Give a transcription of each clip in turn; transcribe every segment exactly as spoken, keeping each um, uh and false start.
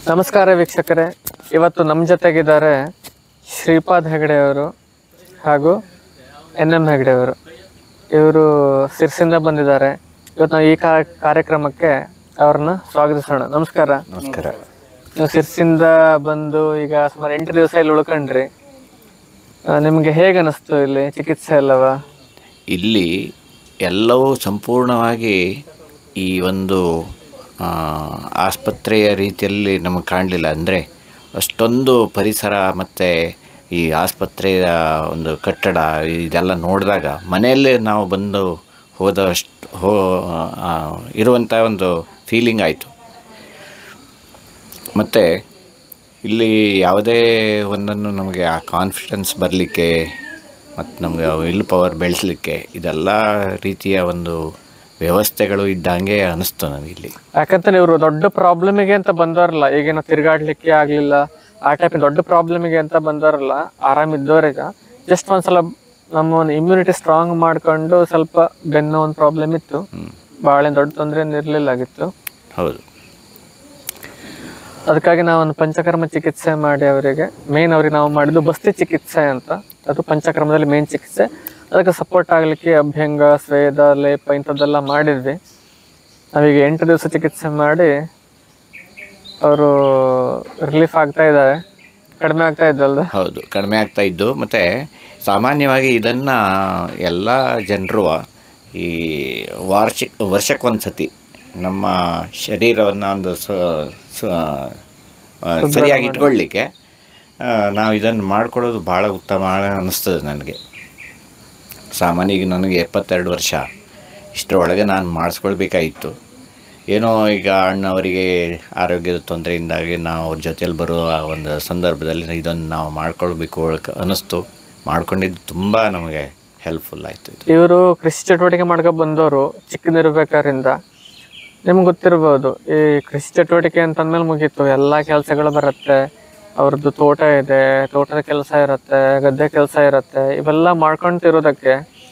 ನಮಸ್ಕಾರ ವೀಕ್ಷಕರೇ, ಇವತ್ತು ನಮ್ಮ ಜೊತೆಗಿದ್ದಾರೆ ಶ್ರೀಪಾದ್ ಹೆಗಡೆ ಅವರು ಹಾಗೂ ಎನ್ ಎಂ ಹೆಗಡೆ ಅವರು. ಇವರು ಸಿರ್ಸಿಂದ ಬಂದಿದ್ದಾರೆ. ಇವತ್ತು ನಾವು ಈ ಕಾರ್ಯಕ್ರಮಕ್ಕೆ ಅವ್ರನ್ನ ಸ್ವಾಗತಿಸೋಣ. ನಮಸ್ಕಾರ. ನಮಸ್ಕಾರ. ನೀವು ಸಿರ್ಸಿಂದ ಬಂದು ಈಗ ಸುಮಾರು ಎಂಟು ದಿವಸ ಇಲ್ಲಿ ಉಳ್ಕೊಂಡ್ರಿ. ನಿಮಗೆ ಹೇಗೆ ಅನಿಸ್ತು ಇಲ್ಲಿ ಚಿಕಿತ್ಸೆ ಎಲ್ಲವ? ಇಲ್ಲಿ ಎಲ್ಲವೂ ಸಂಪೂರ್ಣವಾಗಿ ಈ ಒಂದು ಆಸ್ಪತ್ರೆಯ ರೀತಿಯಲ್ಲಿ ನಮಗೆ ಕಾಣಲಿಲ್ಲ. ಅಂದರೆ ಅಷ್ಟೊಂದು ಪರಿಸರ ಮತ್ತು ಈ ಆಸ್ಪತ್ರೆಯ ಒಂದು ಕಟ್ಟಡ ಇದೆಲ್ಲ ನೋಡಿದಾಗ ಮನೆಯಲ್ಲೇ ನಾವು ಬಂದು ಹೋದಷ್ಟು ಹೋ ಇರುವಂಥ ಒಂದು ಫೀಲಿಂಗ್ ಆಯಿತು. ಮತ್ತು ಇಲ್ಲಿ ಯಾವುದೇ ಒಂದನ್ನು ನಮಗೆ ಆ ಕಾನ್ಫಿಡೆನ್ಸ್ ಬರಲಿಕ್ಕೆ ಮತ್ತು ನಮಗೆ ವಿಲ್ ಪವರ್ ಬೆಳೆಸಲಿಕ್ಕೆ ಇದೆಲ್ಲ ರೀತಿಯ ಒಂದು ವ್ಯವಸ್ಥೆಗಳು ಇದ್ದಂಗೆ ಅನಿಸ್ತು ನನಗೆ ಇಲ್ಲಿ. ಯಾಕಂತ ಇವರು ದೊಡ್ಡ ಪ್ರಾಬ್ಲಮಿಗೆ ಅಂತ ಬಂದವರಲ್ಲ, ಈಗೇನೋ ತಿರುಗಾಡ್ಲಿಕ್ಕೆ ಆಗಲಿಲ್ಲ ಆ ಟೈಪ್ ದೊಡ್ಡ ಪ್ರಾಬ್ಲಮಿಗೆ ಅಂತ ಬಂದವರಲ್ಲ, ಆರಾಮಿದ್ದವ್ರಿಗೆ ಜಸ್ಟ್ ಒಂದ್ಸಲ ನಮ್ಮ ಒಂದು ಇಮ್ಯುನಿಟಿ ಸ್ಟ್ರಾಂಗ್ ಮಾಡ್ಕೊಂಡು ಸ್ವಲ್ಪ ಬೆನ್ನೋ ಒಂದು ಪ್ರಾಬ್ಲಮ್ ಇತ್ತು, ಭಾಳ ದೊಡ್ಡ ತೊಂದರೆ ಇರಲಿಲ್ಲ ಆಗಿತ್ತು. ಹೌದು. ಅದಕ್ಕಾಗಿ ನಾವು ಒಂದು ಪಂಚಕರ್ಮ ಚಿಕಿತ್ಸೆ ಮಾಡಿ ಅವರಿಗೆ ಮೇನ್ ಅವ್ರಿಗೆ ನಾವು ಮಾಡಿದ್ದು ಬಸ್ತಿ ಚಿಕಿತ್ಸೆ ಅಂತ, ಅದು ಪಂಚಕರ್ಮದಲ್ಲಿ ಮೇನ್ ಚಿಕಿತ್ಸೆ. ಅದಕ್ಕೆ ಸಪೋರ್ಟ್ ಆಗಲಿಕ್ಕೆ ಅಭ್ಯಂಗ, ಸ್ವೇದ, ಲೇಪ ಇಂಥದ್ದೆಲ್ಲ ಮಾಡಿದ್ವಿ. ನಾವೀಗ ಎಂಟು ದಿವಸ ಚಿಕಿತ್ಸೆ ಮಾಡಿ ಅವರು ರಿಲೀಫ್ ಆಗ್ತಾ ಇದ್ದಾರೆ. ಕಡಿಮೆ ಆಗ್ತಾ ಇದ್ದಲ್ದ? ಹೌದು, ಕಡಿಮೆ ಆಗ್ತಾ ಇದ್ದು. ಮತ್ತು ಸಾಮಾನ್ಯವಾಗಿ ಇದನ್ನು ಎಲ್ಲ ಜನರು ಈ ವಾರ್ಷಿಕ ವರ್ಷಕ್ಕೊಂದು ಸತಿ ನಮ್ಮ ಶರೀರವನ್ನು ಒಂದು ಸರಿಯಾಗಿ ಇಟ್ಕೊಳ್ಳಿಕ್ಕೆ ನಾವು ಇದನ್ನು ಮಾಡಿಕೊಡೋದು ಭಾಳ ಉತ್ತಮ ಅನ್ನಿಸ್ತದೆ ನನಗೆ. ಸಾಮಾನ್ಯ ಈಗ ನನಗೆ ಎಪ್ಪತ್ತೆರಡು ವರ್ಷ, ಇಷ್ಟರೊಳಗೆ ನಾನು ಮಾಡಿಸ್ಕೊಳ್ಬೇಕಾಗಿತ್ತು. ಏನೋ ಈಗ ಅಣ್ಣವರಿಗೆ ಆರೋಗ್ಯದ ತೊಂದರೆಯಿಂದಾಗಿ ನಾವು ಅವ್ರ ಜೊತೆಯಲ್ಲಿ ಬರುವ ಒಂದು ಸಂದರ್ಭದಲ್ಲಿ ಇದನ್ನು ನಾವು ಮಾಡ್ಕೊಳ್ಬೇಕು ಅನ್ನಿಸ್ತು. ಮಾಡ್ಕೊಂಡಿದ್ದು ತುಂಬ ನಮಗೆ ಹೆಲ್ಪ್ಫುಲ್ ಆಯಿತು. ಇವರು ಕೃಷಿ ಚಟುವಟಿಕೆ ಮಾಡ್ಕೊಂಡು ಬಂದವರು ಚಿಕ್ಕದಿರ್ಬೇಕಾದ್ರಿಂದ. ನಿಮ್ಗೆ ಗೊತ್ತಿರ್ಬೋದು, ಈ ಕೃಷಿ ಚಟುವಟಿಕೆ ಅಂತಂದ್ಮೇಲೆ ಮುಗೀತು, ಎಲ್ಲ ಕೆಲಸಗಳು ಬರುತ್ತೆ. ಅವ್ರದ್ದು ತೋಟ ಇದೆ, ತೋಟದ ಕೆಲಸ ಇರುತ್ತೆ, ಗದ್ದೆ ಕೆಲಸ ಇರುತ್ತೆ. ಇವೆಲ್ಲ ಮಾಡ್ಕೊತಿರೋದಕ್ಕೆ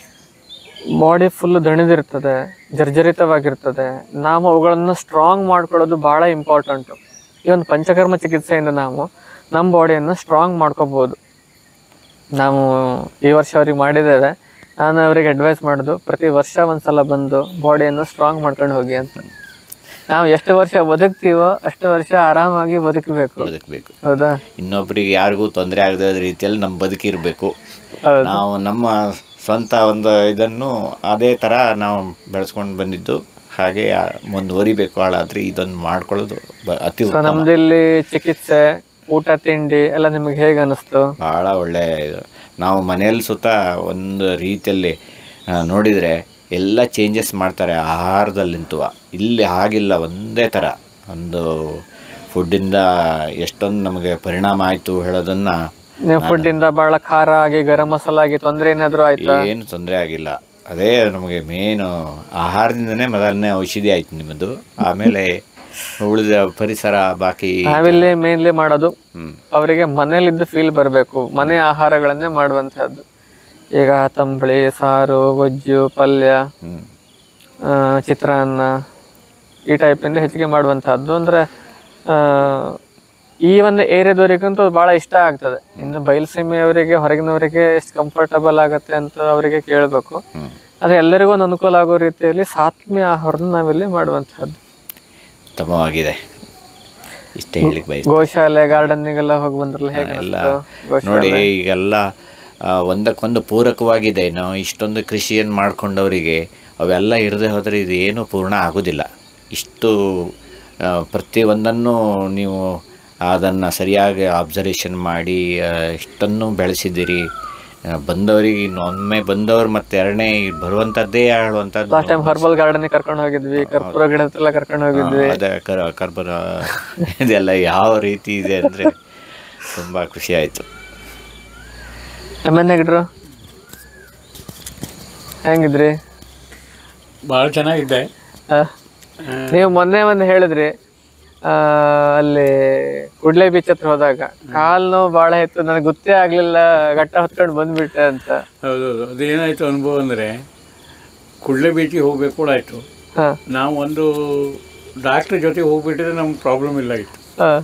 ಬಾಡಿ ಫುಲ್ ದಣಿದಿರ್ತದೆ, ಜರ್ಜರಿತವಾಗಿರ್ತದೆ. ನಾವು ಅವುಗಳನ್ನು ಸ್ಟ್ರಾಂಗ್ ಮಾಡ್ಕೊಳ್ಳೋದು ಭಾಳ ಇಂಪಾರ್ಟೆಂಟು. ಈ ಒಂದು ಪಂಚಕರ್ಮ ಚಿಕಿತ್ಸೆಯಿಂದ ನಾವು ನಮ್ಮ ಬಾಡಿಯನ್ನು ಸ್ಟ್ರಾಂಗ್ ಮಾಡ್ಕೋಬೋದು. ನಾವು ಈ ವರ್ಷ ಅವ್ರಿಗೆ ಮಾಡಿದ್ದೇವೆ. ನಾನು ಅವರಿಗೆ ಅಡ್ವೈಸ್ ಮಾಡೋದು, ಪ್ರತಿ ವರ್ಷ ಒಂದ್ಸಲ ಬಂದು ಬಾಡಿಯನ್ನು ಸ್ಟ್ರಾಂಗ್ ಮಾಡ್ಕೊಂಡು ಹೋಗಿ ಅಂತ. ನಾವು ಎಷ್ಟು ವರ್ಷ ಬದುಕ್ತೀವೋ ಅಷ್ಟು ವರ್ಷ ಆರಾಮಾಗಿ ಬದುಕಬೇಕು ಬದುಕಬೇಕು ಹೌದಾ? ಇನ್ನೊಬ್ಬರಿಗೆ ಯಾರಿಗೂ ತೊಂದರೆ ಆಗದ ರೀತಿಯಲ್ಲಿ ನಮ್ಮ ಬದುಕಿರಬೇಕು. ನಾವು ನಮ್ಮ ಸ್ವಂತ ಒಂದು ಇದನ್ನು ಅದೇ ಥರ ನಾವು ಬೆಳೆಸ್ಕೊಂಡು ಬಂದಿದ್ದು ಹಾಗೆ ಮುಂದುವರಿಬೇಕು. ಹಾಳಾದ್ರೆ ಇದನ್ನು ಮಾಡ್ಕೊಳ್ಳೋದು ಅತಿ ಉತ್ತಮ. ನಮ್ದಿಲ್ಲಿ ಚಿಕಿತ್ಸೆ, ಊಟ, ತಿಂಡಿ ಎಲ್ಲ ನಿಮಗೆ ಹೇಗೆ ಅನ್ನಿಸ್ತು? ಭಾಳ ಒಳ್ಳೆ ಇದು. ನಾವು ಮನೆಯಲ್ಲಿ ಸುತ್ತ ಒಂದು ರೀತಿಯಲ್ಲಿ ನೋಡಿದರೆ ಎಲ್ಲ ಚೇಂಜಸ್ ಮಾಡ್ತಾರೆ ಆಹಾರದಲ್ಲಿಂತೂ. ಇಲ್ಲಿ ಹಾಗಿಲ್ಲ, ಒಂದೇ ಥರ ಒಂದು ಫುಡ್ಡಿಂದ ಎಷ್ಟೊಂದು ನಮಗೆ ಪರಿಣಾಮ ಆಯಿತು ಹೇಳೋದನ್ನು. ನೀವು ಫುಡ್ಡಿಂದ ಭಾಳ ಖಾರ ಆಗಿ ಗರಂ ಮಸಾಲ ಆಗಿ ತೊಂದರೆ ಏನಾದರೂ ಆಯ್ತಾ? ಏನು ತೊಂದರೆ ಆಗಿಲ್ಲ. ಅದೇ ನಮಗೆ ಮೇನು ಆಹಾರದಿಂದನೇ ಮೊದಲನೇ ಔಷಧಿ ಆಯ್ತು ನಿಮ್ಮದು. ಆಮೇಲೆ ಉಳಿದ ಪರಿಸರ ಬಾಕಿ ನಾವಿಲ್ಲಿ ಮೇನ್ಲಿ ಮಾಡೋದು ಅವರಿಗೆ ಮನೇಲಿದ್ದು ಫೀಲ್ ಬರಬೇಕು, ಮನೆ ಆಹಾರಗಳನ್ನೇ ಮಾಡುವಂತಹದ್ದು. ಈಗ ತಂಬಳಿ, ಸಾರು, ಗೊಜ್ಜು, ಪಲ್ಯ, ಚಿತ್ರಾನ್ನ ಈ ಟೈಪಿಂದ ಹೆಚ್ಚಿಗೆ ಮಾಡುವಂತಹದ್ದು. ಅಂದ್ರೆ ಈ ಒಂದು ಏರಿಯಾದವರಿಗಂತೂ ಭಾಳ ಇಷ್ಟ ಆಗ್ತದೆ. ಇನ್ನು ಬಯಲುಸೀಮೆಯವರಿಗೆ, ಹೊರಗಿನವರಿಗೆ ಎಷ್ಟು ಕಂಫರ್ಟಬಲ್ ಆಗುತ್ತೆ ಅಂತ ಅವರಿಗೆ ಕೇಳಬೇಕು. ಆದರೆ ಎಲ್ಲರಿಗೂ ಒಂದು ಅನುಕೂಲ ಆಗೋ ರೀತಿಯಲ್ಲಿ ಸಾತ್ಮೀಯ ಆಹಾರನ ನಾವಿಲ್ಲಿ ಮಾಡುವಂತಹದ್ದು ಉತ್ತಮವಾಗಿದೆ. ಇಷ್ಟೇ ಹೇಳಿಕ್ ಬಯಸ್ತೀನಿ. ಗೋಶಾಲೆ, ಗಾರ್ಡನ್ನಿಗೆಲ್ಲ ಹೋಗಿ ಬಂದ್ರಲ್ಲ, ಹೇಗೆ ಎಲ್ಲ ನೋಡಿ ಈಗೆಲ್ಲ ಒಂದಕ್ಕೊಂದು ಪೂರಕವಾಗಿದೆ. ನಾವು ಇಷ್ಟೊಂದು ಕೃಷಿಯನ್ನು ಮಾಡ್ಕೊಂಡವರಿಗೆ ಅವೆಲ್ಲ ಇರದೆ ಹೋದರೆ ಇದು ಏನೂ ಪೂರ್ಣ ಆಗೋದಿಲ್ಲ. ಇಷ್ಟು ಪ್ರತಿಯೊಂದನ್ನು ನೀವು ಅದನ್ನು ಸರಿಯಾಗಿ ಅಬ್ಸರ್ವೇಷನ್ ಮಾಡಿ ಇಷ್ಟನ್ನು ಬೆಳೆಸಿದ್ದೀರಿ. ಬಂದವರಿಗೆ ಇನ್ನೊಮ್ಮೆ ಬಂದವರು ಮತ್ತೆ ಎರಡನೇ ಬರುವಂಥದ್ದೇ ಹೇಳುವಂಥದ್ದು. ಲಾಸ್ಟ್ ಟೈಮ್ ಹರ್ಬಲ್ ಗಾರ್ಡನ್ ಕರ್ಕೊಂಡು ಹೋಗಿದ್ವಿ, ಕರ್ಪೂರ ಗಿಡ ಹತ್ರ ಕರ್ಕೊಂಡು ಹೋಗಿದ್ವಿ. ಅದೇ ಕರ್ಪೂರ ಇದೆಲ್ಲ ಯಾವ ರೀತಿ ಇದೆ ಅಂದರೆ ತುಂಬ ಖುಷಿ ಆಯಿತು. ಆಮೇಲೆ ಹೇಗಿದ್ರು, ಹೆಂಗಿದ್ರಿ? ಭಾಳ ಚೆನ್ನಾಗಿದೆ. ನೀವು ಮೊನ್ನೆ ಒಂದು ಹೇಳಿದ್ರಿ, ಅಲ್ಲಿ ಕುಡ್ಲೆ ಬೀಚ್ ಹತ್ರ ಹೋದಾಗ ಕಾಲು ನೋವು ಭಾಳ ಇತ್ತು, ನನಗೆ ಗೊತ್ತೇ ಆಗ್ಲಿಲ್ಲ, ಗಟ್ಟ ಹೊತ್ಕೊಂಡು ಬಂದ್ಬಿಟ್ಟೆ ಅಂತ. ಹೌದೌದು. ಅದೇನಾಯ್ತು ಅನುಭವ ಅಂದರೆ, ಕುಡ್ಲೆ ಬೀಚಿಗೆ ಹೋಗ್ಬೇಕು ಕೂಡ ಆಯಿತು. ನಾವು ಒಂದು ಡಾಕ್ಟ್ರ್ ಜೊತೆ ಹೋಗ್ಬಿಟ್ಟಿದ್ರೆ ನಮ್ಗೆ ಪ್ರಾಬ್ಲಮ್ ಇಲ್ಲ ಇತ್ತು.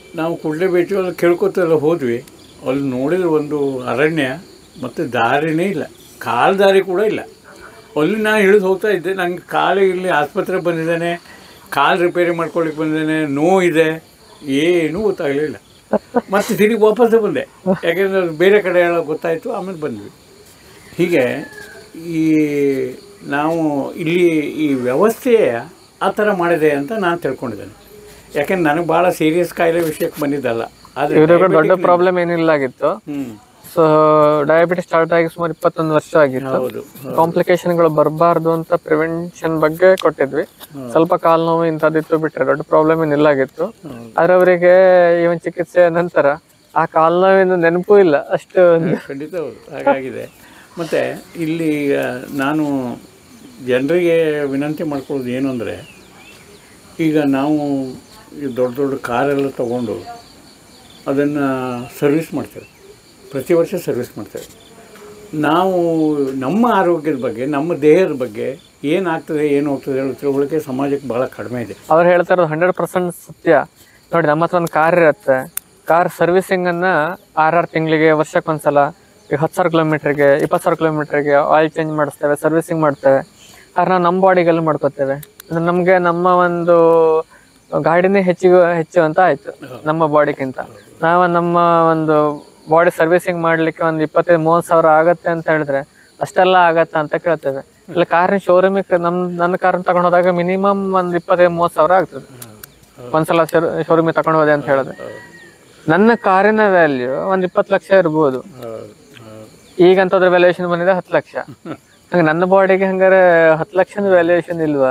ನಾವು ಕೂಡಲೇ ಭೇಟಿ ಅಲ್ಲಿ ಕೇಳ್ಕೊತೆಲ್ಲ ಹೋದ್ವಿ. ಅಲ್ಲಿ ನೋಡಿದ್ರೆ ಒಂದು ಅರಣ್ಯ ಮತ್ತು ದಾರಿನೇ ಇಲ್ಲ, ಕಾಲು ದಾರಿ ಕೂಡ ಇಲ್ಲ. ಅಲ್ಲಿ ನಾನು ಇಳಿದು ಹೋಗ್ತಾ ಇದ್ದೆ, ನನಗೆ ಕಾಲಿಗೆ ಇಲ್ಲಿ ಆಸ್ಪತ್ರೆಗೆ ಬಂದಿದ್ದೇನೆ, ಕಾಲು ರಿಪೇರಿ ಮಾಡ್ಕೊಳ್ಳಿಕ್ಕೆ ಬಂದಿದ್ದೇನೆ, ನೋವಿದೆ, ಏನೂ ಗೊತ್ತಾಗಲಿಲ್ಲ. ಮತ್ತು ತಿರುಗಿ ವಾಪಸ್ಸೇ ಬಂದೆ, ಯಾಕೆಂದರೆ ಬೇರೆ ಕಡೆ ಎಲ್ಲ ಗೊತ್ತಾಯಿತು. ಆಮೇಲೆ ಬಂದ್ವಿ. ಹೀಗೆ ಈ ನಾವು ಇಲ್ಲಿ ಈ ವ್ಯವಸ್ಥೆಯ ಆ ಥರ ಮಾಡಿದೆ ಅಂತ ನಾನು ತಿಳ್ಕೊಂಡಿದ್ದೇನೆ. ಯಾಕೆಂದ್ರೆ ನನಗೆ ಭಾಳ ಸೀರಿಯಸ್ ಕಾಯಿಲೆ ವಿಷಯಕ್ಕೆ ಬಂದಿದ್ದಲ್ಲ. ಇವ್ರಿಗೆ ದೊಡ್ಡ ಪ್ರಾಬ್ಲಮ್ ಏನಿಲ್ಲ ಆಗಿತ್ತು. ಹ್ಞೂ ಸೊ ಡಯಾಬಿಟಿಸ್ ಸ್ಟಾರ್ಟ್ ಆಗಿ ಸುಮಾರು ಇಪ್ಪತ್ತೊಂದು ವರ್ಷ ಆಗಿತ್ತು. ಹೌದು. ಕಾಂಪ್ಲಿಕೇಶನ್ಗಳು ಬರಬಾರ್ದು ಅಂತ ಪ್ರಿವೆನ್ಷನ್ ಬಗ್ಗೆ ಕೊಟ್ಟಿದ್ವಿ. ಸ್ವಲ್ಪ ಕಾಲು ನೋವು ಇಂಥದ್ದಿತ್ತು ಬಿಟ್ರೆ ದೊಡ್ಡ ಪ್ರಾಬ್ಲಮ್ ಏನಿಲ್ಲ ಆಗಿತ್ತು. ಆದ್ರೆ ಅವರಿಗೆ ಇವನ್ ಚಿಕಿತ್ಸೆ ನಂತರ ಆ ಕಾಲು ನೋವಿನ ನೆನಪು ಇಲ್ಲ ಅಷ್ಟು. ಖಂಡಿತ ಹೌದು, ಹಾಗಾಗಿದೆ. ಮತ್ತು ಇಲ್ಲಿ ನಾನು ಜನರಿಗೆ ವಿನಂತಿ ಮಾಡ್ಕೊಳ್ಳೋದು ಏನು ಅಂದರೆ, ಈಗ ನಾವು ಈ ದೊಡ್ಡ ದೊಡ್ಡ ಕಾರೆಲ್ಲ ತೊಗೊಂಡು ಅದನ್ನು ಸರ್ವಿಸ್ ಮಾಡ್ತೇವೆ, ಪ್ರತಿ ವರ್ಷ ಸರ್ವಿಸ್ ಮಾಡ್ತೇವೆ. ನಾವು ನಮ್ಮ ಆರೋಗ್ಯದ ಬಗ್ಗೆ, ನಮ್ಮ ದೇಹದ ಬಗ್ಗೆ ಏನಾಗ್ತದೆ ಏನು ಹೋಗ್ತದೆ ಹೇಳೋ ತಿಳುವಳಿಕೆ ಸಮಾಜಕ್ಕೆ ಭಾಳ ಕಡಿಮೆ ಇದೆ. ಅವ್ರು ಹೇಳ್ತಾ ಇರೋದು ಹಂಡ್ರೆಡ್ ಪರ್ಸೆಂಟ್ ಸತ್ಯ. ನೋಡಿ, ನಮ್ಮ ಹತ್ರ ಒಂದು ಕಾರ್ ಇರುತ್ತೆ, ಕಾರ್ ಸರ್ವಿಸಿಂಗನ್ನು ಆರಾರು ತಿಂಗಳಿಗೆ ವರ್ಷಕ್ಕೊಂದ್ಸಲ ಈಗ ಹತ್ತು ಸಾವಿರ ಕಿಲೋಮೀಟ್ರಿಗೆ ಇಪ್ಪತ್ತು ಸಾವಿರ ಕಿಲೋಮೀಟ್ರಿಗೆ ಆಯಿಲ್ ಚೇಂಜ್ ಮಾಡಿಸ್ತೇವೆ, ಸರ್ವಿಸಿಂಗ್ ಮಾಡ್ತೇವೆ. ಆದ್ರೆ ನಾವು ನಮ್ಮ ಬಾಡಿಗೆಲ್ಲ ಮಾಡ್ಕೋತೇವೆ. ಅಂದರೆ ನಮಗೆ ನಮ್ಮ ಒಂದು ಗಾಡಿನೇ ಹೆಚ್ಚಿಗೆ ಹೆಚ್ಚು ಅಂತ ಆಯಿತು ನಮ್ಮ ಬಾಡಿಗಿಂತ. ನಾವು ನಮ್ಮ ಒಂದು ಬಾಡಿ ಸರ್ವಿಸಿಂಗ್ ಮಾಡಲಿಕ್ಕೆ ಒಂದು ಇಪ್ಪತ್ತೈದು ಮೂವತ್ತು ಸಾವಿರ ಆಗತ್ತೆ ಅಂತ ಹೇಳಿದ್ರೆ ಅಷ್ಟೆಲ್ಲ ಆಗತ್ತಾ ಅಂತ ಕೇಳ್ತೇವೆ. ಇಲ್ಲ ಕಾರಿನ ಶೋರೂಮಿಗೆ ನಮ್ಮ ನನ್ನ ಕಾರನ್ನ ತಗೊಂಡು ಹೋದಾಗ ಮಿನಿಮಮ್ ಒಂದು ಇಪ್ಪತ್ತೈದು ಮೂವತ್ತು ಸಾವಿರ ಆಗ್ತದೆ ಒಂದ್ಸಲ ಶೋರೂಮಿಗೆ ತಗೊಂಡು ಹೋದೆ ಅಂತ ಹೇಳಿದ್ರೆ. ನನ್ನ ಕಾರಿನ ವ್ಯಾಲ್ಯೂ ಒಂದು ಇಪ್ಪತ್ತು ಲಕ್ಷ ಇರ್ಬೋದು, ಈಗಂತದ್ರ ವ್ಯಾಲ್ಯೂಯೇಷನ್ ಬಂದಿದೆ ಹತ್ತು ಲಕ್ಷ. ಹಂಗೆ ನನ್ನ ಬಾಡಿಗೆ ಹಂಗಾರೆ ಹತ್ತು ಲಕ್ಷದ ವ್ಯಾಲ್ಯೂಯೇಷನ್ ಇಲ್ವಾ?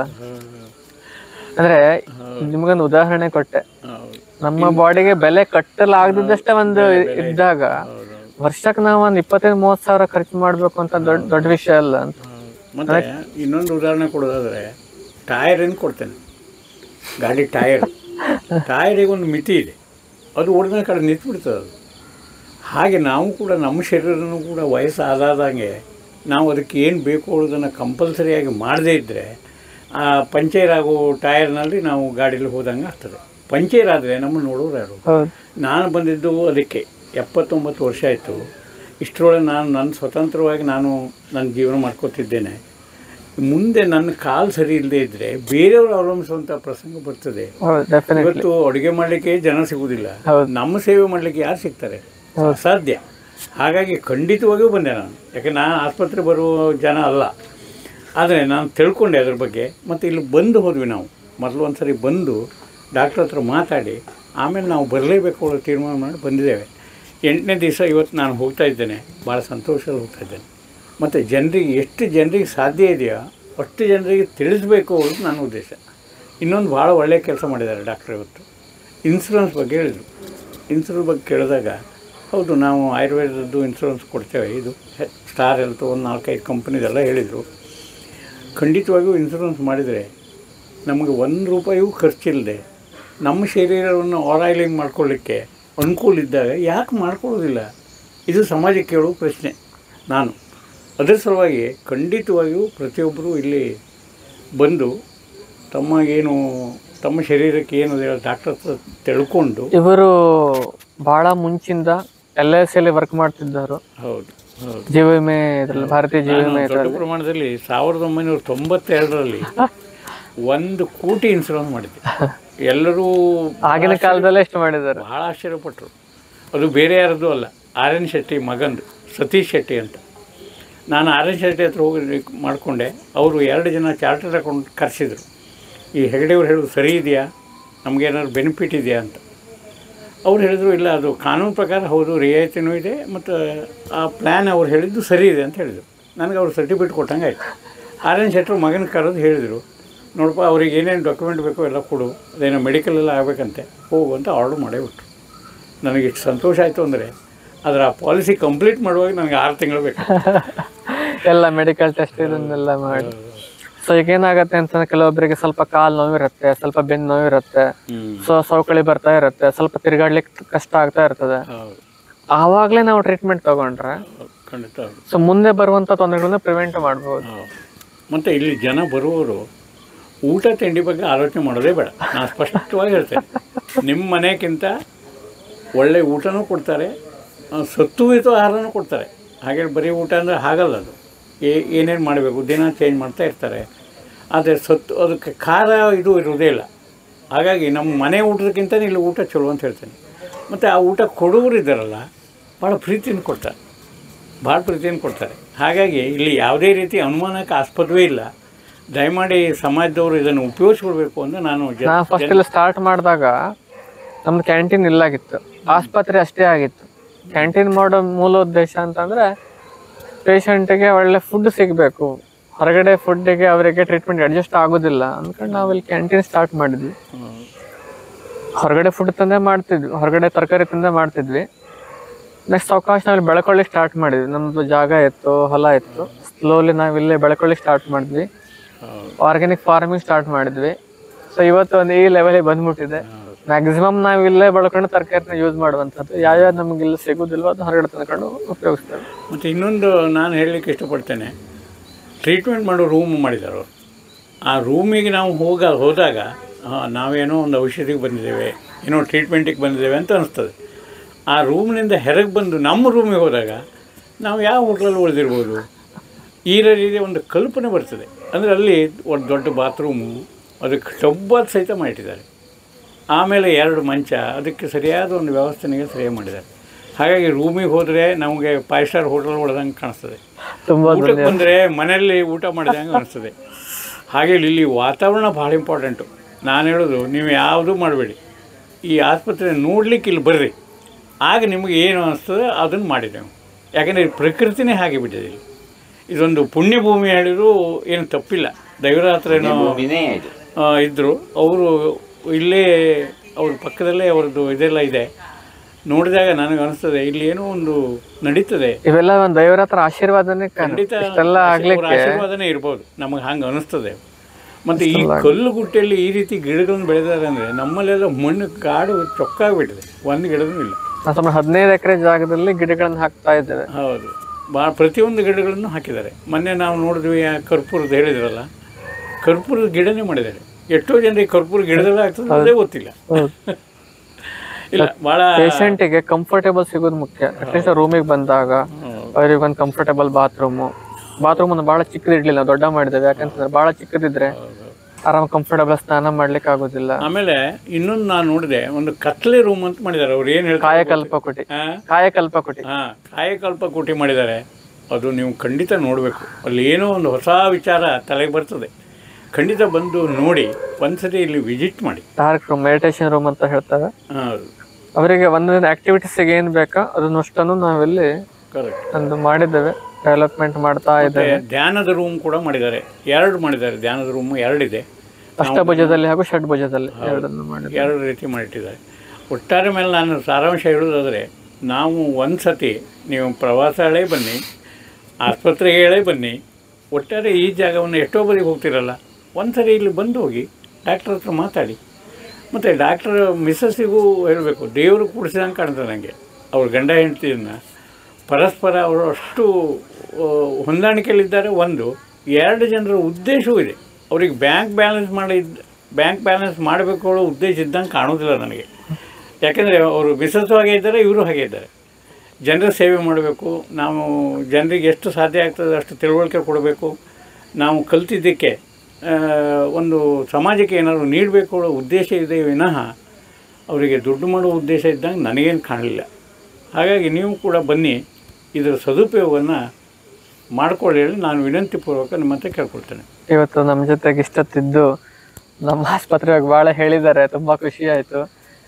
ಅಂದ್ರೆ ನಿಮ್ಗೊಂದು ಉದಾಹರಣೆ ಕೊಟ್ಟೆ. ನಮ್ಮ ಬಾಡಿಗೆ ಬೆಲೆ ಕಟ್ಟಲಾಗದಷ್ಟೇ ಒಂದು ಇದ್ದಾಗ ವರ್ಷಕ್ಕೆ ನಾವು ಒಂದು ಇಪ್ಪತ್ತೈದು ಮೂವತ್ತು ಸಾವಿರ ಖರ್ಚು ಮಾಡ್ಬೇಕು ಅಂತ ದೊಡ್ಡ ದೊಡ್ಡ ವಿಷಯ ಅಲ್ಲ ಅಂತ. ಮತ್ತೆ ಇನ್ನೊಂದು ಉದಾಹರಣೆ ಕೊಡೋದಾದ್ರೆ, ಟೈರ್ ಏನು ಕೊಡ್ತೇನೆ, ಗಾಡಿ ಟೈರ್ ಟೈರಿಗೆ ಒಂದು ಮಿತಿ ಇದೆ, ಅದು ಹೊಡೆದ ಕಡೆ ನಿಂತ್ಬಿಡ್ತದೆ ಅದು. ಹಾಗೆ ನಾವು ಕೂಡ ನಮ್ಮ ಶರೀರನೂ ಕೂಡ ವಯಸ್ಸು ಆದಾದಂಗೆ ನಾವು ಅದಕ್ಕೆ ಏನು ಬೇಕು ಅನ್ನೋದನ್ನು ಕಂಪಲ್ಸರಿಯಾಗಿ ಮಾಡದೇ ಇದ್ದರೆ ಆ ಪಂಚರ್ ಆಗೋ ಟೈರ್ನಲ್ಲಿ ನಾವು ಗಾಡೀಲಿ ಹೋದಂಗೆ ಆಗ್ತದೆ. ಪಂಚರ್ ಆದರೆ ನಮ್ಮನ್ನು ನೋಡೋರು ಯಾರು? ನಾನು ಬಂದಿದ್ದು ಅದಕ್ಕೆ ಎಪ್ಪತ್ತೊಂಬತ್ತು ವರ್ಷ ಆಯಿತು. ಇಷ್ಟರೊಳಗೆ ನಾನು ನನ್ನ ಸ್ವತಂತ್ರವಾಗಿ ನಾನು ನನ್ನ ಜೀವನ ಮಾಡ್ಕೊತಿದ್ದೇನೆ. ಮುಂದೆ ನನ್ನ ಕಾಲು ಸರಿ ಇಲ್ಲದೆ ಇದ್ದರೆ ಬೇರೆಯವರು ಅವಲಂಬಿಸುವಂಥ ಪ್ರಸಂಗ ಬರ್ತದೆ. ಇವತ್ತು ಅಡುಗೆ ಮಾಡಲಿಕ್ಕೆ ಜನ ಸಿಗುವುದಿಲ್ಲ, ನಮ್ಮ ಸೇವೆ ಮಾಡಲಿಕ್ಕೆ ಯಾರು ಸಿಗ್ತಾರೆ? ಅಸಾಧ್ಯ. ಹಾಗಾಗಿ ಖಂಡಿತವಾಗಿಯೂ ಬಂದೆ ನಾನು. ಯಾಕೆ ನಾನು ಆಸ್ಪತ್ರೆ ಬರುವ ಜನ ಅಲ್ಲ, ಆದರೆ ನಾನು ತಿಳ್ಕೊಂಡೆ ಅದ್ರ ಬಗ್ಗೆ. ಮತ್ತು ಇಲ್ಲಿ ಬಂದು ಹೋದ್ವಿ ನಾವು. ಮೊದಲು ಒಂದು ಸರಿ ಬಂದು ಡಾಕ್ಟ್ರ್ ಹತ್ರ ಮಾತಾಡಿ ಆಮೇಲೆ ನಾವು ಬರಲೇಬೇಕು ಅನ್ನೋ ತೀರ್ಮಾನ ಮಾಡಿ ಬಂದಿದ್ದೇವೆ. ಎಂಟನೇ ದಿವಸ ಇವತ್ತು ನಾನು ಹೋಗ್ತಾ ಇದ್ದೇನೆ, ಭಾಳ ಸಂತೋಷದಲ್ಲಿ ಹೋಗ್ತಾ ಇದ್ದೇನೆ. ಮತ್ತು ಜನರಿಗೆ ಎಷ್ಟು ಜನರಿಗೆ ಸಾಧ್ಯ ಇದೆಯೋ ಅಷ್ಟು ಜನರಿಗೆ ತಿಳಿಸ್ಬೇಕು ಅನ್ನೋದು ನನ್ನ ಉದ್ದೇಶ. ಇನ್ನೊಂದು ಭಾಳ ಒಳ್ಳೆಯ ಕೆಲಸ ಮಾಡಿದ್ದಾರೆ ಡಾಕ್ಟ್ರ್ ಇವತ್ತು. ಇನ್ಸೂರೆನ್ಸ್ ಬಗ್ಗೆ ಹೇಳಿದರು. ಇನ್ಸೂರೆನ್ಸ್ ಬಗ್ಗೆ ಕೇಳಿದಾಗ, ಹೌದು ನಾವು ಆಯುರ್ವೇದದ್ದು ಇನ್ಸೂರೆನ್ಸ್ ಕೊಡ್ತೇವೆ, ಇದು ಸ್ಟಾರ್ ಹೆಲ್ತ್ ಒಂದು ನಾಲ್ಕೈದು ಕಂಪ್ನಿದೆಲ್ಲ ಹೇಳಿದರು. ಖಂಡಿತವಾಗಿಯೂ ಇನ್ಸೂರೆನ್ಸ್ ಮಾಡಿದರೆ ನಮಗೆ ಒಂದು ರೂಪಾಯಿಯೂ ಖರ್ಚಿಲ್ಲದೆ ನಮ್ಮ ಶರೀರವನ್ನು ಆರಾಯ್ಲಿಂಗ್ ಮಾಡ್ಕೊಳ್ಳಿಕ್ಕೆ ಅನುಕೂಲ ಇದ್ದಾಗ ಯಾಕೆ ಮಾಡ್ಕೊಳ್ಳೋದಿಲ್ಲ? ಇದು ಸಮಾಜಕ್ಕೆ ಕೇಳುವ ಪ್ರಶ್ನೆ. ನಾನು ಅದರ ಸಲುವಾಗಿ ಖಂಡಿತವಾಗಿಯೂ ಪ್ರತಿಯೊಬ್ಬರೂ ಇಲ್ಲಿ ಬಂದು ತಮಗೇನು ತಮ್ಮ ಶರೀರಕ್ಕೆ ಏನು ಡಾಕ್ಟರ್ ಹತ್ರ ತಿಳ್ಕೊಂಡು. ಇವರು ಭಾಳ ಮುಂಚಿಂದ ಎಲ್ ಐ ಸಿಯಲ್ಲಿ ವರ್ಕ್ ಮಾಡ್ತಿದ್ದರು. ಹೌದು ಹೌದು. ಜೀವ ವಿಮೆ ಇದರಲ್ಲಿ, ಭಾರತೀಯ ಜೀವ ವಿಮೆ ದೊಡ್ಡ ಪ್ರಮಾಣದಲ್ಲಿ ಸಾವಿರದ ಒಂಬೈನೂರ ತೊಂಬತ್ತೆರಡರಲ್ಲಿ ಒಂದು ಕೋಟಿ ಇನ್ಸೂರೆನ್ಸ್ ಮಾಡಿದ್ದೆ. ಎಲ್ಲರೂ ಆಗಿನ ಕಾಲದಲ್ಲೇ ಎಷ್ಟು ಮಾಡಿದ್ದಾರೆ, ಭಾಳ ಆಶ್ಚರ್ಯಪಟ್ಟರು. ಅದು ಬೇರೆ ಯಾರದ್ದು ಅಲ್ಲ, ಆರ್ ಎನ್ ಶೆಟ್ಟಿ ಮಗಂದು, ಸತೀಶ್ ಶೆಟ್ಟಿ ಅಂತ. ನಾನು ಆರ್ ಎನ್ ಶೆಟ್ಟಿ ಹತ್ರ ಹೋಗಿ ಮಾಡಿಕೊಂಡೆ. ಅವರು ಎರಡು ಜನ ಚಾರ್ಟರ್ಡ್ ಅಕೌಂಟ್ ಕರೆಸಿದ್ರು. ಈ ಹೆಗಡೆಯವ್ರು ಹೇಳೋದು ಸರಿ ಇದೆಯಾ, ನಮಗೇನಾದ್ರು ಬೆನಿಫಿಟ್ ಇದೆಯಾ ಅಂತ. ಅವ್ರು ಹೇಳಿದ್ರು, ಇಲ್ಲ ಅದು ಕಾನೂನು ಪ್ರಕಾರ ಹೌದು ರಿಯಾಯಿತಿನೂ ಇದೆ ಮತ್ತು ಆ ಪ್ಲ್ಯಾನ್ ಅವ್ರು ಹೇಳಿದ್ದು ಸರಿ ಇದೆ ಅಂತ ಹೇಳಿದರು. ನನಗೆ ಅವ್ರು ಸರ್ಟಿಫಿಕೇಟ್ ಕೊಟ್ಟಂಗೆ ಆಯಿತು. ಆರ್ ಎನ್ ಶೆಟ್ಟರು ಮಗನ ಕರೆದು ಹೇಳಿದರು, ನೋಡಪ್ಪ ಅವ್ರಿಗೆ ಏನೇನು ಡಾಕ್ಯುಮೆಂಟ್ ಬೇಕೋ ಎಲ್ಲ ಕೊಡು, ಅದೇನೋ ಮೆಡಿಕಲೆಲ್ಲ ಆಗಬೇಕಂತೆ, ಹೋಗು ಅಂತ ಆರ್ಡ್ರ್ ಮಾಡೇ ಬಿಟ್ರು. ನನಗೆ ಎಷ್ಟು ಸಂತೋಷ ಆಯಿತು ಅಂದರೆ, ಅದರ ಆ ಪಾಲಿಸಿ ಕಂಪ್ಲೀಟ್ ಮಾಡುವಾಗ ನನಗೆ ಆರು ತಿಂಗಳು ಬೇಕು ಎಲ್ಲ ಮೆಡಿಕಲ್ ಟೆಸ್ಟ್ ಇದನ್ನೆಲ್ಲ ಮಾಡಿ. ಸೊ ಈಗ ಏನಾಗತ್ತೆ ಅಂತಂದ್ರೆ, ಕೆಲವೊಬ್ಬರಿಗೆ ಸ್ವಲ್ಪ ಕಾಲು ನೋವಿರುತ್ತೆ, ಸ್ವಲ್ಪ ಬೆನ್ನು ನೋವಿರುತ್ತೆ, ಸೊ ಸೌಕಳಿ ಬರ್ತಾ ಇರುತ್ತೆ, ಸ್ವಲ್ಪ ತಿರುಗಾಡ್ಲಿಕ್ಕೆ ಕಷ್ಟ ಆಗ್ತಾ ಇರ್ತದೆ. ಆವಾಗಲೇ ನಾವು ಟ್ರೀಟ್ಮೆಂಟ್ ತಗೊಂಡ್ರೆ ಖಂಡಿತ ಸೊ ಮುಂದೆ ಬರುವಂಥ ತೊಂದರೆಗಳನ್ನ ಪ್ರಿವೆಂಟ್ ಮಾಡ್ಬೋದು. ಮತ್ತು ಇಲ್ಲಿ ಜನ ಬರುವವರು ಊಟ ತಿಂಡಿ ಬಗ್ಗೆ ಆಲೋಚನೆ ಮಾಡೋದೇ ಬೇಡ. ನಾನು ಸ್ಪಷ್ಟವಾಗಿ ಹೇಳ್ತೇನೆ, ನಿಮ್ಮ ಮನೆಗಿಂತ ಒಳ್ಳೆ ಊಟನೂ ಕೊಡ್ತಾರೆ, ಸತ್ವಯುತ ಆಹಾರನೂ ಕೊಡ್ತಾರೆ. ಹಾಗೆ ಬರೀ ಊಟ ಅಂದರೆ ಹಾಗಲ್ಲ, ಅದು ಏ ಏನೇನು ಮಾಡಬೇಕು ದಿನ ಚೇಂಜ್ ಮಾಡ್ತಾ ಇರ್ತಾರೆ. ಆದರೆ ಸತ್ತು ಅದಕ್ಕೆ ಖಾರ ಇದು ಇರೋದೇ ಇಲ್ಲ. ಹಾಗಾಗಿ ನಮ್ಮ ಮನೆ ಊಟದಕ್ಕಿಂತ ಇಲ್ಲಿ ಊಟ ಚಲೋ ಅಂತ ಹೇಳ್ತೇನೆ. ಮತ್ತು ಆ ಊಟ ಕೊಡೋರು ಇದ್ದಾರಲ್ಲ ಭಾಳ ಪ್ರೀತಿಯನ್ನು ಕೊಡ್ತಾರೆ, ಭಾಳ ಪ್ರೀತಿಯನ್ನು ಕೊಡ್ತಾರೆ. ಹಾಗಾಗಿ ಇಲ್ಲಿ ಯಾವುದೇ ರೀತಿ ಅನುಮಾನಕ್ಕೆ ಆಸ್ಪದವೇ ಇಲ್ಲ. ದಯಮಾಡಿ ಸಮಾಜದವರು ಇದನ್ನು ಉಪಯೋಗಿಸ್ಕೊಳ್ಬೇಕು ಅಂತ ನಾನು ನಾ ಫಸ್ಟ್ ಎಲ್ಲ ಸ್ಟಾರ್ಟ್ ಮಾಡಿದಾಗ ನಮ್ದು ಕ್ಯಾಂಟೀನ್ ಇಲ್ಲಾಗಿತ್ತು, ಆಸ್ಪತ್ರೆ ಅಷ್ಟೇ ಆಗಿತ್ತು. ಕ್ಯಾಂಟೀನ್ ಮಾಡೋ ಮೂಲ ಉದ್ದೇಶ ಅಂತಂದರೆ ಪೇಷಂಟಿಗೆ ಒಳ್ಳೆ ಫುಡ್ ಸಿಗಬೇಕು, ಹೊರಗಡೆ ಫುಡ್ಡಿಗೆ ಅವರಿಗೆ ಟ್ರೀಟ್ಮೆಂಟ್ ಅಡ್ಜಸ್ಟ್ ಆಗೋದಿಲ್ಲ ಅಂದ್ಕೊಂಡು ನಾವಿಲ್ಲಿ ಕ್ಯಾಂಟೀನ್ ಸ್ಟಾರ್ಟ್ ಮಾಡಿದ್ವಿ. ಹೊರಗಡೆ ಫುಡ್ ತಂದೆ ಮಾಡ್ತಿದ್ವಿ, ಹೊರಗಡೆ ತರಕಾರಿ ತಂದೆ ಮಾಡ್ತಿದ್ವಿ. ನೆಕ್ಸ್ಟ್ ಅವಕಾಶ ನಾವಿಲ್ಲಿ ಬೆಳ್ಕೊಳ್ಳಿ ಸ್ಟಾರ್ಟ್ ಮಾಡಿದ್ವಿ. ನಮ್ಮದು ಜಾಗ ಇತ್ತು, ಹೊಲ ಇತ್ತು. ಸ್ಲೋಲಿ ನಾವಿಲ್ಲೇ ಬೆಳ್ಕೊಳ್ಳಿ ಸ್ಟಾರ್ಟ್ ಮಾಡಿದ್ವಿ, ಆರ್ಗ್ಯಾನಿಕ್ ಫಾರ್ಮಿಂಗ್ ಸ್ಟಾರ್ಟ್ ಮಾಡಿದ್ವಿ. ಸೊ ಇವತ್ತು ಒಂದು ಈ ಲೆವೆಲಿಗೆ ಬಂದ್ಬಿಟ್ಟಿದೆ. ಮ್ಯಾಕ್ಸಿಮಮ್ ನಾವು ಇಲ್ಲೇ ಬೆಳ್ಕೊಂಡು ತರಕಾರಿನ ಯೂಸ್ ಮಾಡುವಂಥದ್ದು. ಯಾವ್ಯಾವ ನಮ್ಗೆ ಇಲ್ಲಿ ಸಿಗೋದಿಲ್ವೋ ಅದು ಹೊರಗಡೆ ತಂದ್ಕೊಂಡು ಉಪಯೋಗಿಸ್ತೇವೆ. ಮತ್ತು ಇನ್ನೊಂದು ನಾನು ಹೇಳಲಿಕ್ಕೆ ಇಷ್ಟಪಡ್ತೇನೆ, ಟ್ರೀಟ್ಮೆಂಟ್ ಮಾಡೋ ರೂಮ್ ಮಾಡಿದ್ದಾರೆ ಅವರು. ಆ ರೂಮಿಗೆ ನಾವು ಹೋಗ ಹೋದಾಗ ನಾವೇನೋ ಒಂದು ಔಷಧಿಗೆ ಬಂದಿದ್ದೇವೆ, ಏನೋ ಟ್ರೀಟ್ಮೆಂಟಿಗೆ ಬಂದಿದ್ದೇವೆ ಅಂತ ಅನಿಸ್ತದೆ. ಆ ರೂಮ್ನಿಂದ ಹೊರಗೆ ಬಂದು ನಮ್ಮ ರೂಮಿಗೆ ಹೋದಾಗ ನಾವು ಯಾವ ಹೋಟ್ಲಲ್ಲಿ ಉಳಿದಿರ್ಬೋದು ಈ ರೀತಿಯ ಒಂದು ಕಲ್ಪನೆ ಬರ್ತದೆ. ಅಂದರೆ ಅಲ್ಲಿ ಒಂದು ದೊಡ್ಡ ಬಾತ್ರೂಮು, ಅದಕ್ಕೆ ಟಬ್ಬಾದ ಸಹಿತ ಮಾಡಿಟ್ಟಿದ್ದಾರೆ. ಆಮೇಲೆ ಎರಡು ಮಂಚ, ಅದಕ್ಕೆ ಸರಿಯಾದ ಒಂದು ವ್ಯವಸ್ಥೆನಿಗೆ ಸರಿಯಾಗಿ ಮಾಡಿದ್ದಾರೆ. ಹಾಗಾಗಿ ರೂಮಿಗೆ ಹೋದರೆ ನಮಗೆ ಫೈವ್ ಸ್ಟಾರ್ ಹೋಟೆಲ್ ಹೊಡೆದಂಗೆ ಕಾಣಿಸ್ತದೆ, ಊಟಕ್ಕೆ ಬಂದರೆ ಮನೆಯಲ್ಲಿ ಊಟ ಮಾಡಿದಂಗೆ ಅನಿಸ್ತದೆ. ಹಾಗೆ ಇಲ್ಲಿ ವಾತಾವರಣ ಭಾಳ ಇಂಪಾರ್ಟೆಂಟು. ನಾನು ಹೇಳೋದು, ನೀವು ಯಾವುದೂ ಮಾಡಬೇಡಿ, ಈ ಆಸ್ಪತ್ರೆ ನೋಡ್ಲಿಕ್ಕೆ ಇಲ್ಲಿ ಬರ್ರಿ, ಆಗ ನಿಮಗೆ ಏನು ಅನಿಸ್ತದೆ ಅದನ್ನು ಮಾಡಿದೆವು. ಯಾಕೆಂದರೆ ಪ್ರಕೃತಿನೇ ಹಾಗೆ ಬಿಟ್ಟಿದೆ. ಇಲ್ಲಿ ಇದೊಂದು ಪುಣ್ಯಭೂಮಿ ಹೇಳಿದ್ರು ಏನು ತಪ್ಪಿಲ್ಲ. ದೈವರಾತ್ರ ಏನೋ ಇದ್ದರು, ಅವರು ಇಲ್ಲೇ ಅವ್ರ ಪಕ್ಕದಲ್ಲೇ ಅವ್ರದ್ದು ಇದೆಲ್ಲ ಇದೆ. ನೋಡಿದಾಗ ನನಗೆ ಅನಿಸ್ತದೆ ಇಲ್ಲಿ ಏನೋ ಒಂದು ನಡೀತದೆ. ಇವೆಲ್ಲ ಒಂದು ದೈವರ ಹತ್ರ ಆಶೀರ್ವಾದನೇ, ಖಂಡಿತ ಆಶೀರ್ವಾದನೇ ಇರ್ಬೋದು, ನಮಗೆ ಹಂಗೆ ಅನಿಸ್ತದೆ. ಮತ್ತು ಈ ಕಲ್ಲು ಗುಟ್ಟೆಯಲ್ಲಿ ಈ ರೀತಿ ಗಿಡಗಳನ್ನು ಬೆಳೆದಾರೆ ಅಂದರೆ ನಮ್ಮಲ್ಲೆಲ್ಲ ಮಣ್ಣು ಕಾಡು ಚೊಕ್ಕಾಗ್ಬಿಟ್ಟಿದೆ, ಒಂದು ಗಿಡನೂ ಇಲ್ಲ. ಸುಮಾರು ಹದಿನೈದು ಎಕರೆ ಜಾಗದಲ್ಲಿ ಗಿಡಗಳನ್ನು ಹಾಕ್ತಾ ಇದ್ದೇವೆ. ಹೌದು, ಭಾಳ ಪ್ರತಿಯೊಂದು ಗಿಡಗಳನ್ನು ಹಾಕಿದ್ದಾರೆ. ಮೊನ್ನೆ ನಾವು ನೋಡಿದ್ವಿ ಕರ್ಪೂರದ ಹೇಳಿದ್ರಲ್ಲ, ಕರ್ಪೂರದ ಗಿಡನೇ ಮಾಡಿದ್ದಾರೆ. ಎಷ್ಟೋ ಜನರಿಗೆ ಕರ್ಪೂರ ಗಿಡದಲ್ಲೇ ಆಗ್ತದೆ ಅದೇ ಗೊತ್ತಿಲ್ಲ. ಇಲ್ಲ, ಭಾಳ ಪೇಷಂಟಿಗೆ ಕಂಫರ್ಟೇಬಲ್ ಸಿಗೋದು ಮುಖ್ಯ. ಅಟ್ಲೀಸ್ಟ್ ರೂಮಿಗೆ ಬಂದಾಗ ಅವ್ರಿಗೆ ಒಂದು ಕಂಫರ್ಟೇಬಲ್ ಬಾತ್ರೂಮು ಬಾತ್ರೂಮ್ ಒಂದು ಭಾಳ ಚಿಕ್ಕದು ಇಡ್ಲಿಲ್ಲ, ದೊಡ್ಡ ಮಾಡಿದ್ದೇವೆ. ಯಾಕಂತಂದ್ರೆ ಭಾಳ ಚಿಕ್ಕದಿದ್ರೆ ಆರಾಮ ಕಂಫರ್ಟೇಬಲ್ ಸ್ನಾನ ಮಾಡ್ಲಿಕ್ಕೆ ಆಗೋದಿಲ್ಲ. ಆಮೇಲೆ ಇನ್ನೊಂದು ನಾನು ನೋಡಿದೆ, ಒಂದು ಕತ್ಲೆ ರೂಮ್ ಅಂತ ಮಾಡಿದ್ದಾರೆ. ಅವ್ರು ಏನು ಹೇಳ್ತಾರೆ, ಕಾಯಕಲ್ಪ ಕುಟಿ. ಕಾಯಕಲ್ಪ ಕುಟಿ ಹಾಂ ಕಾಯಕಲ್ಪ ಕುಟಿ ಮಾಡಿದ್ದಾರೆ. ಅದು ನೀವು ಖಂಡಿತ ನೋಡಬೇಕು. ಅಲ್ಲಿ ಏನೋ ಒಂದು ಹೊಸ ವಿಚಾರ ತಲೆಗೆ ಬರ್ತದೆ. ಖಂಡಿತ ಬಂದು ನೋಡಿ, ಒಂದ್ಸತಿ ಇಲ್ಲಿ ವಿಸಿಟ್ ಮಾಡಿ. ಡಾರ್ಕ್ ರೂಮ್, ಮೆಡಿಟೇಷನ್ ರೂಮ್ ಅಂತ ಹೇಳ್ತಾರೆ. ಹೌದು, ಅವರಿಗೆ ಒಂದೊಂದು ಆಕ್ಟಿವಿಟೀಸ್ಗೆ ಏನು ಬೇಕಾ ಅದನ್ನಷ್ಟನ್ನು ನಾವಿಲ್ಲಿ ಕರೆಕ್ಟ್ ಒಂದು ಮಾಡಿದ್ದೇವೆ, ಡೆವಲಪ್ಮೆಂಟ್ ಮಾಡ್ತಾ ಇದ್ದೇವೆ. ಧ್ಯಾನದ ರೂಮ್ ಕೂಡ ಮಾಡಿದ್ದಾರೆ, ಎರಡು ಮಾಡಿದ್ದಾರೆ. ಧ್ಯಾನದ ರೂಮ್ ಎರಡಿದೆ, ಅಷ್ಟಭುಜದಲ್ಲಿ ಹಾಗೂ ಷಡ್ಭುಜದಲ್ಲಿ ಎರಡನ್ನು ಮಾಡಿದ್ದಾರೆ, ಎರಡು ರೀತಿ ಮಾಡಿಟ್ಟಿದ್ದಾರೆ. ಒಟ್ಟಾರೆ ಮೇಲೆ ನಾನು ಸಾರಾಂಶ ಹೇಳೋದಾದರೆ, ನಾವು ಒಂದು ಸತಿ ನೀವು ಪ್ರವಾಸಗಳೇ ಬನ್ನಿ, ಆಸ್ಪತ್ರೆಗಳೇ ಬನ್ನಿ, ಒಟ್ಟಾರೆ ಈ ಜಾಗವನ್ನು ಎಷ್ಟೋ ಬದಿಗೆ ಹೋಗ್ತಿರಲ್ಲ, ಒಂದು ಸರಿ ಇಲ್ಲಿ ಬಂದು ಹೋಗಿ ಡಾಕ್ಟ್ರ್ ಹತ್ರ ಮಾತಾಡಿ. ಮತ್ತು ಡಾಕ್ಟ್ರ್ ಮಿಸ್ಸಸ್ಸಿಗೂ ಹೇಳಬೇಕು, ದೇವರು ಕೂಡಿಸಿದಂಗೆ ಕಾಣ್ತದೆ ನನಗೆ. ಅವ್ರ ಗಂಡ ಹೆಂಡ್ತಿಯನ್ನು ಪರಸ್ಪರ ಅವರು ಅಷ್ಟು ಹೊಂದಾಣಿಕೆಯಲ್ಲಿದ್ದಾರೆ. ಒಂದು ಎರಡು ಜನರ ಉದ್ದೇಶವೂ ಇದೆ. ಅವ್ರಿಗೆ ಬ್ಯಾಂಕ್ ಬ್ಯಾಲೆನ್ಸ್ ಮಾಡಿದ್ದು ಬ್ಯಾಂಕ್ ಬ್ಯಾಲೆನ್ಸ್ ಮಾಡಬೇಕು ಅನ್ನೋ ಉದ್ದೇಶ ಇದ್ದಂಗೆ ಕಾಣೋದಿಲ್ಲ ನನಗೆ. ಯಾಕೆಂದರೆ ಅವರು ಮಿಸ್ಸಸ್ಸು ಹಾಗೆ ಇದ್ದಾರೆ, ಇವರು ಹಾಗೆ ಇದ್ದಾರೆ. ಜನರ ಸೇವೆ ಮಾಡಬೇಕು, ನಾವು ಜನರಿಗೆ ಎಷ್ಟು ಸಾಧ್ಯ ಆಗ್ತದೆ ಅಷ್ಟು ತಿಳುವಳಿಕೆ ಕೊಡಬೇಕು, ನಾವು ಕಲ್ತಿದ್ದಕ್ಕೆ ಒಂದು ಸಮಾಜಕ್ಕೆ ಏನಾದರೂ ನೀಡಬೇಕು ಅನ್ನೋ ಉದ್ದೇಶ ಇದೆ ವಿನಃ ಅವರಿಗೆ ದುಡ್ಡು ಮಾಡುವ ಉದ್ದೇಶ ಇದ್ದಂಗೆ ನನಗೇನು ಕಾಣಲಿಲ್ಲ. ಹಾಗಾಗಿ ನೀವು ಕೂಡ ಬನ್ನಿ, ಇದರ ಸದುಪಯೋಗವನ್ನು ಮಾಡಿಕೊಳ್ಳಿ ಹೇಳಿ ನಾನು ವಿನಂತಿಪೂರ್ವಕ ನಿಮ್ಮ ಹತ್ರ ಕೇಳ್ಕೊಳ್ತೇನೆ. ಇವತ್ತು ನಮ್ಮ ಜೊತೆಗೆ ಇಷ್ಟೊತ್ತಿದ್ದು ನಮ್ಮ ಆಸ್ಪತ್ರೆಯಾಗ ಭಾಳ ಹೇಳಿದ್ದಾರೆ, ತುಂಬ ಖುಷಿ ಆಯಿತು.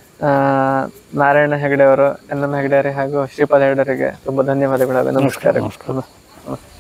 ನಾರಾಯಣ ಹೆಗಡೆ ಅವರು, ಎನ್ ಎಂ ಹೆಗಡೆ ಹಾಗೂ ಶ್ರೀಪಾದ ಹೆಗಡೆಯವರಿಗೆ ತುಂಬ ಧನ್ಯವಾದಗಳು. ನಮಸ್ಕಾರ. ನಮಸ್ಕಾರ.